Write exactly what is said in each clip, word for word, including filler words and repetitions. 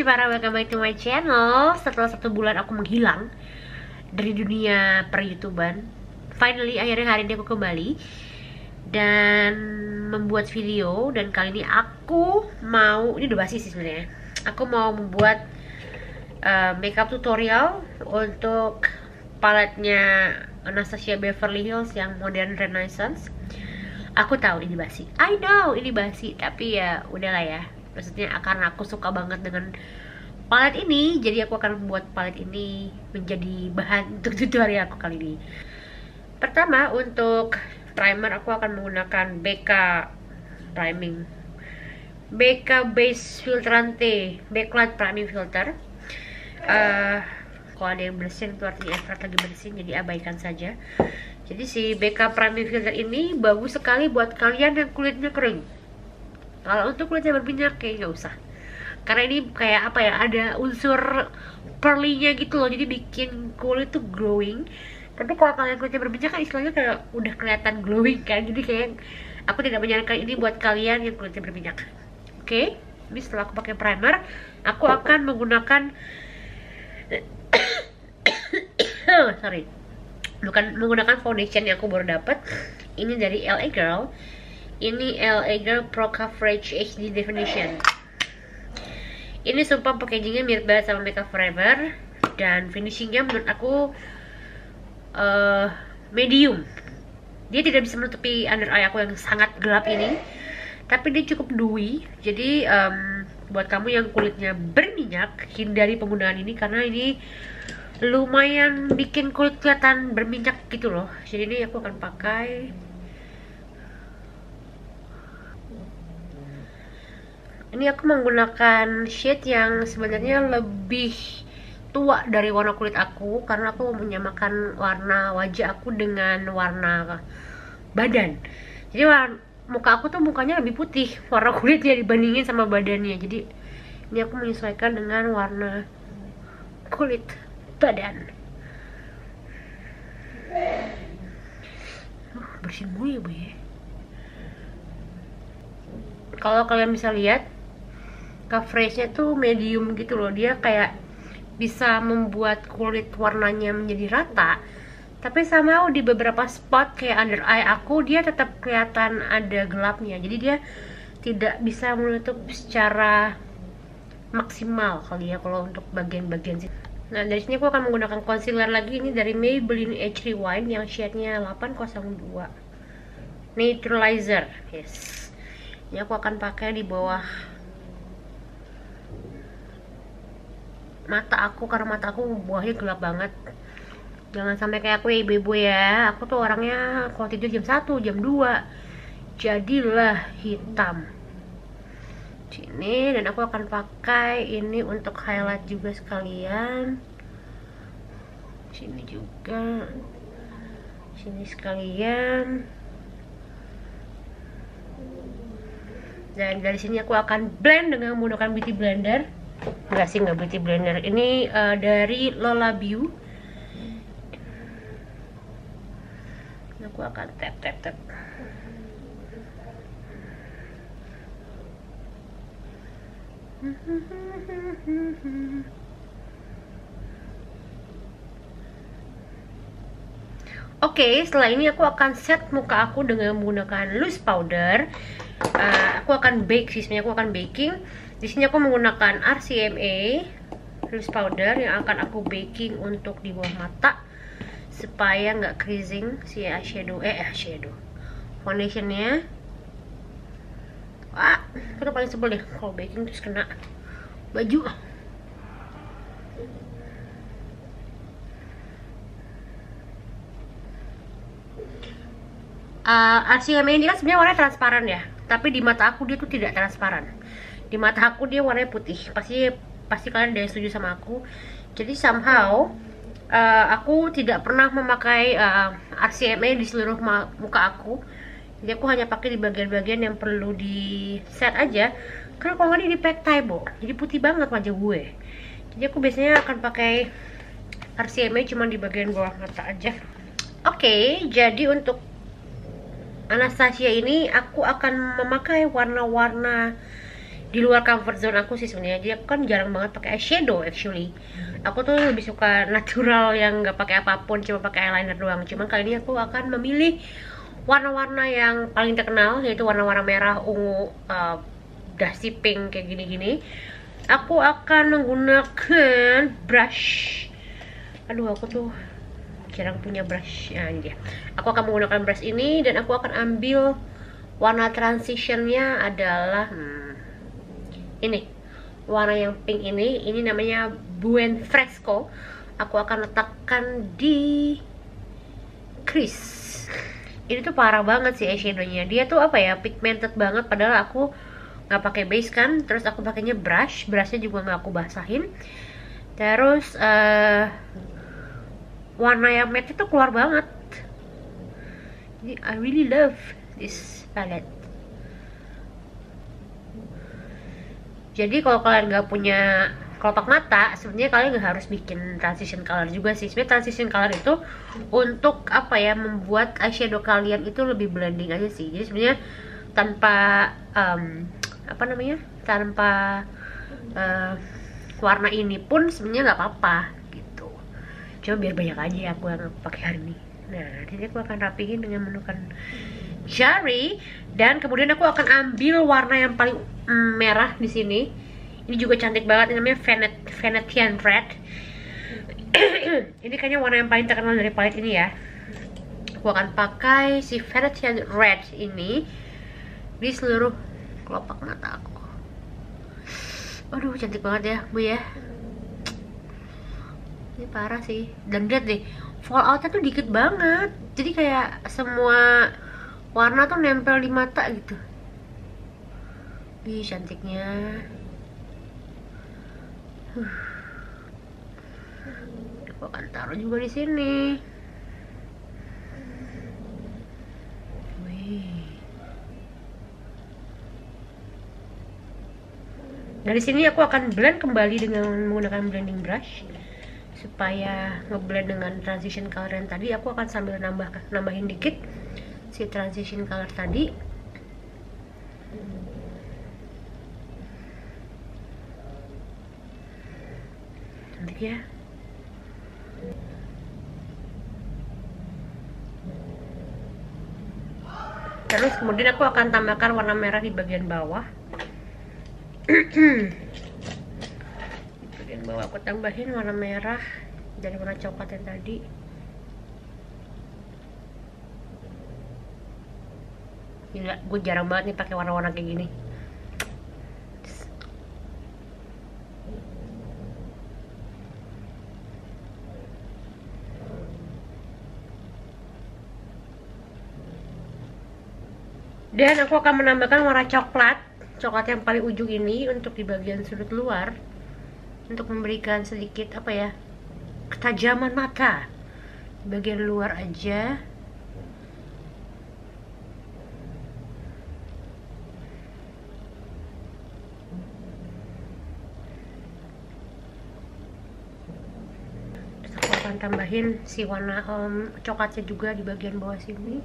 Cipara, welcome back to my channel. Setelah satu bulan aku menghilang dari dunia per YouTuban, finally akhirnya hari ini aku kembali dan membuat video. Dan kali ini aku mau, ini udah basi sih sebenarnya, aku mau membuat uh, makeup tutorial untuk paletnya Anastasia Beverly Hills yang Modern Renaissance. Aku tahu ini basi, I know ini basi, tapi ya udahlah ya. Maksudnya karena aku suka banget dengan palet ini, jadi aku akan membuat palet ini menjadi bahan untuk tutorial aku kali ini. Pertama, untuk primer aku akan menggunakan B K Priming B K Base Filtrante Backlight Priming Filter. uh, Kalau ada yang bersin itu artinya effort lagi bersin, jadi abaikan saja. Jadi si B K Priming Filter ini bagus sekali buat kalian yang kulitnya kering. Kalau untuk kulitnya berminyak kayak nggak usah, karena ini kayak apa ya, ada unsur pearly-nya gitu loh, jadi bikin kulit tuh glowing. Tapi kalau kalian kulitnya berminyak kan istilahnya kayak udah kelihatan glowing kan, jadi kayak aku tidak menyarankan ini buat kalian yang kulitnya berminyak. Oke, okay? Ini setelah aku pakai primer, aku akan menggunakan sorry, bukan menggunakan foundation yang aku baru dapat. Ini dari L A Girl. Ini L A Girl Pro Coverage H D Definition. Ini sumpah packagingnya mirip banget sama Makeup Forever, dan finishingnya menurut aku uh, medium. Dia tidak bisa menutupi under eye aku yang sangat gelap ini, tapi dia cukup dewy. Jadi um, buat kamu yang kulitnya berminyak, hindari penggunaan ini karena ini lumayan bikin kulit kelihatan berminyak gitu loh. Jadi ini aku akan pakai. Ini aku menggunakan shade yang sebenarnya lebih tua dari warna kulit aku, karena aku menyamakan warna wajah aku dengan warna badan. Jadi warna, muka aku tuh mukanya lebih putih warna kulitnya dibandingin sama badannya. Jadi ini aku menyesuaikan dengan warna kulit badan. Uh, bersih mulu ya bu ya. Kalau kalian bisa lihat, coveragenya tuh medium gitu loh. Dia kayak bisa membuat kulit warnanya menjadi rata, tapi somehow di beberapa spot kayak under eye aku dia tetap kelihatan ada gelapnya. Jadi dia tidak bisa menutup secara maksimal kali ya kalau untuk bagian-bagian sini. Nah, dari sini aku akan menggunakan concealer lagi. Ini dari Maybelline Age Rewind yang shade-nya delapan nol dua Neutralizer. Yes. Ini aku akan pakai di bawah mata aku, karena mata aku bawahnya gelap banget. Jangan sampai kayak aku ya ibu-ibu ya. Aku tuh orangnya kalau tidur jam satu, jam dua jadilah hitam sini. Dan aku akan pakai ini untuk highlight juga sekalian. Sini juga, sini sekalian. Dan dari sini aku akan blend dengan menggunakan beauty blender. Enggak sih, nggak beauty blender. Ini uh, dari Lola Beau. Aku akan tap tap tap. Oke, okay, setelah ini aku akan set muka aku dengan menggunakan loose powder. Uh, aku akan bake sih, sebenarnya aku akan baking. Di sini aku menggunakan R C M A loose powder yang akan aku baking untuk di bawah mata supaya nggak creasing si eyeshadow eh eyeshadow foundationnya. Wah, itu paling sebel deh kalau baking terus kena baju. Uh, R C M A ini kan sebenarnya warnanya transparan ya, tapi di mata aku dia tuh tidak transparan. Di mata aku dia warnanya putih. Pasti pasti kalian ada yang setuju sama aku. Jadi somehow uh, aku tidak pernah memakai uh, R C M A di seluruh muka aku. Jadi aku hanya pakai di bagian-bagian yang perlu di set aja. Karena kalau nggak di pack tie bo, jadi putih banget wajah gue. Jadi aku biasanya akan pakai R C M A cuma di bagian bawah mata aja. Oke, okay, jadi untuk Anastasia ini aku akan memakai warna-warna di luar comfort zone aku sih sebenarnya. Jadi aku kan jarang banget pakai eyeshadow actually. Aku tuh lebih suka natural yang nggak pakai apapun, cuma pakai eyeliner doang. Cuman kali ini aku akan memilih warna-warna yang paling terkenal, yaitu warna-warna merah, ungu, uh, dusty pink kayak gini-gini. Aku akan menggunakan brush. Aduh, aku tuh jarang punya brush. Nah, ini dia. Aku akan menggunakan brush ini dan aku akan ambil warna transitionnya adalah hmm, ini warna yang pink ini. Ini namanya Buen Fresco. Aku akan letakkan di crease. Ini tuh parah banget sih eyeshadownya. Dia tuh apa ya, pigmented banget. Padahal aku nggak pakai base kan. Terus aku pakainya brush. Brushnya juga nggak aku basahin. Terus uh, warna yang matte itu keluar banget. Jadi I really love this palette. Jadi kalau kalian nggak punya kelopak mata, sebenarnya kalian nggak harus bikin transition color juga sih. Sebenarnya transition color itu untuk apa ya, membuat eyeshadow kalian itu lebih blending aja sih. Jadi sebenarnya tanpa um, apa namanya, tanpa uh, warna ini pun sebenarnya nggak apa-apa gitu. Cuma biar banyak aja aku yang pakai hari ini. Nah, ini aku akan rapihin dengan menggunakan jari, dan kemudian aku akan ambil warna yang paling mm, merah di sini. Ini juga cantik banget, ini namanya Venet Venetian Red. Ini kayaknya warna yang paling terkenal dari palette ini ya. Aku akan pakai si Venetian Red ini di seluruh kelopak mata aku. Aduh, cantik banget ya, Bu ya. Ini parah sih. Dan lihat deh, falloutnya tuh dikit banget. Jadi kayak semua warna tuh nempel di mata gitu. Ih, cantiknya. Huh. Aku akan taruh juga di sini. Wih. Dari sini aku akan blend kembali dengan menggunakan blending brush supaya ngeblend dengan transition color yang tadi. Aku akan sambil nambah nambahin dikit si transition color tadi. Cantik ya. Terus kemudian aku akan tambahkan warna merah di bagian bawah. Di bagian bawah aku tambahin warna merah dari warna coklat yang tadi. Gila, gue jarang banget nih pakai warna-warna kayak gini. Dan aku akan menambahkan warna coklat, coklat yang paling ujung ini untuk di bagian sudut luar, untuk memberikan sedikit apa ya, ketajaman mata di bagian luar aja. Tambahin si warna um, coklatnya juga di bagian bawah sini.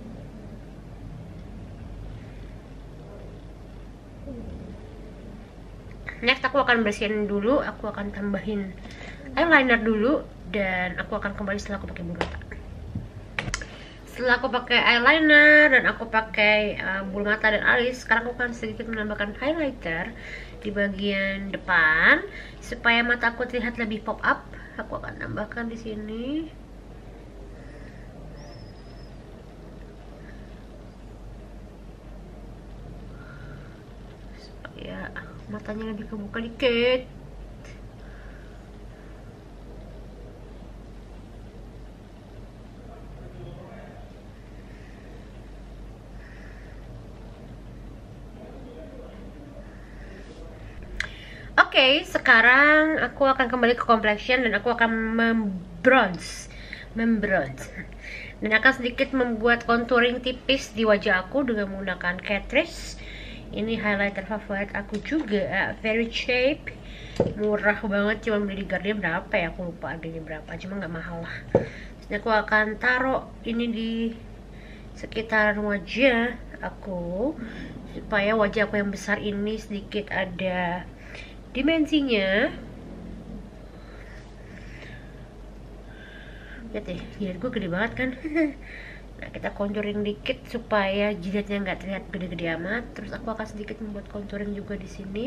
Next aku akan bersihin dulu, aku akan tambahin eyeliner dulu, dan aku akan kembali setelah aku pakai bulu mata. Setelah aku pakai eyeliner dan aku pakai uh, bulu mata dan alis, sekarang aku akan sedikit menambahkan highlighter di bagian depan supaya mata aku terlihat lebih pop up. Aku akan tambahkan di sini. Supaya matanya lebih kebuka dikit. Oke, okay, sekarang aku akan kembali ke complexion dan aku akan membronze, membronze, dan akan sedikit membuat contouring tipis di wajah aku dengan menggunakan Catrice. Ini highlighter favorit aku juga, uh, very cheap, murah banget, cuma beli di Guardian berapa ya, aku lupa harganya berapa, cuma nggak mahal lah. Jadi aku akan taruh ini di sekitaran wajah aku supaya wajah aku yang besar ini sedikit ada dimensinya. Lihat deh, jidat gue gede banget kan. Nah, kita contouring dikit supaya jidatnya nggak terlihat gede-gede amat. Terus aku akan sedikit membuat contouring juga di sini.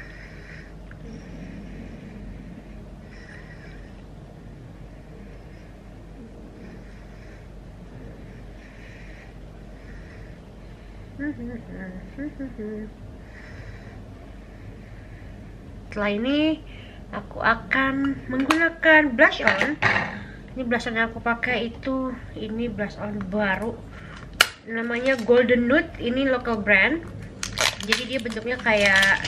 Setelah ini aku akan menggunakan blush on. Ini blush on yang aku pakai itu, ini blush on baru, namanya Golden Nude. Ini local brand, jadi dia bentuknya kayak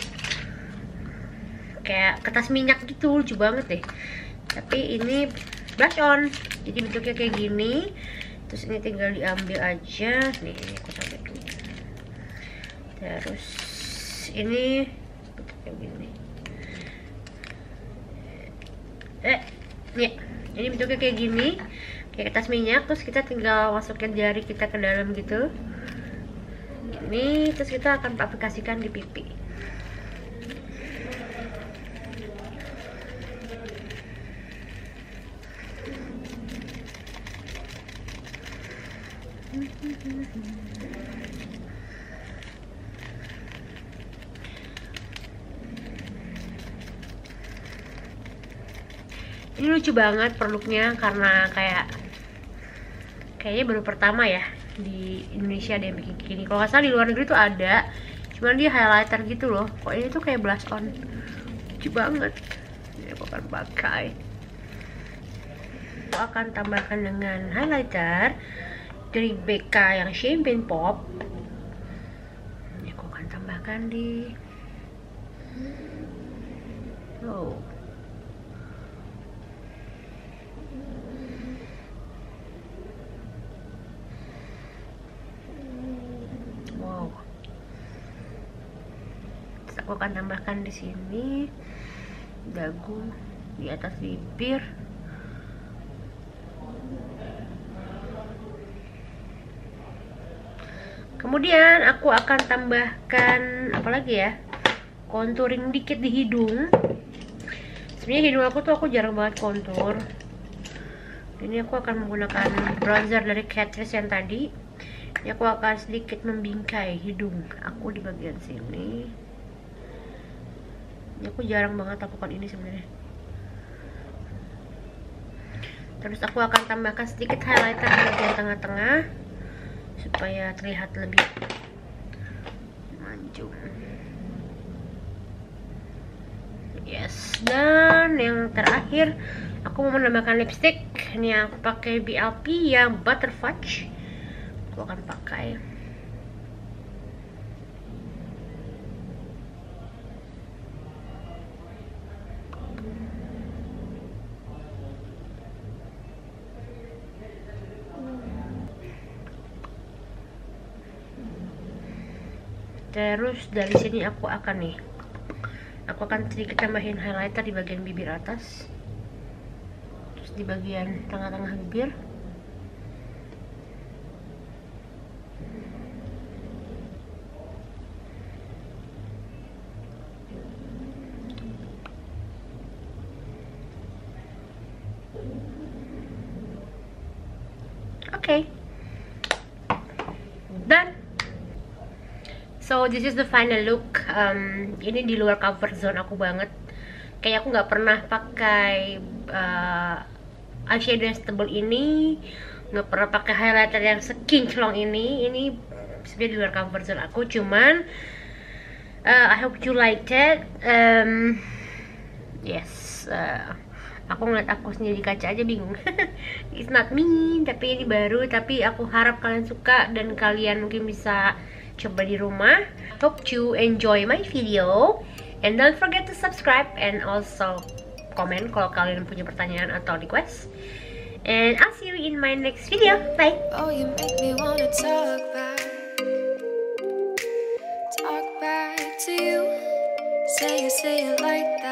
kayak kertas minyak gitu, lucu banget deh. Tapi ini blush on, jadi bentuknya kayak gini. Terus ini tinggal diambil aja, nih aku sampai dulu. Terus ini bentuknya gini. Eh, nih, ini bentuknya kayak gini, kayak kertas minyak. Terus kita tinggal masukin jari kita ke dalam gitu. Ini, terus kita akan aplikasikan di pipi. Ini lucu banget produknya, karena kayak kayaknya baru pertama ya di Indonesia ada yang bikin gini. Kalau nggak salah di luar negeri tuh ada, cuman dia highlighter gitu loh. Kok ini tuh kayak blush on, lucu banget. Ini aku akan pakai. Aku akan tambahkan dengan highlighter dari B K yang Champagne Pop. Ini aku akan tambahkan di oh. Aku akan tambahkan di sini, dagu, di atas bibir. Kemudian aku akan tambahkan apa lagi ya? Contouring dikit di hidung. Sebenarnya hidung aku tuh aku jarang banget kontur. Ini aku akan menggunakan bronzer dari Catrice yang tadi. Ini aku akan sedikit membingkai hidung aku di bagian sini. Aku jarang banget lakukan ini sebenarnya. Terus aku akan tambahkan sedikit highlighter di bagian tengah-tengah supaya terlihat lebih mancung. Yes, dan yang terakhir aku mau menambahkan lipstick. Ini aku pakai B L P yang Butterfudge. Aku akan pakai. Terus dari sini aku akan nih, aku akan sedikit tambahin highlighter di bagian bibir atas, terus di bagian tengah-tengah bibir. Oke, okay. Done. So this is the final look. Um, ini di luar comfort zone aku banget. Kayak aku nggak pernah pakai uh, eyeshadow yang setebal ini, nggak pernah pakai highlighter yang sekinclong ini. Ini sebenarnya di luar comfort zone aku. Cuman uh, I hope you liked it. Um, yes. Uh, aku ngeliat aku sendiri di kaca aja bingung. It's not me, tapi ini baru. Tapi aku harap kalian suka dan kalian mungkin bisa coba di rumah. Hope you enjoy my video, and don't forget to subscribe and also comment kalau kalian punya pertanyaan atau request. And I'll see you in my next video. Bye. Oh, you make me wanna talk back, talk back to you. Say it, say it like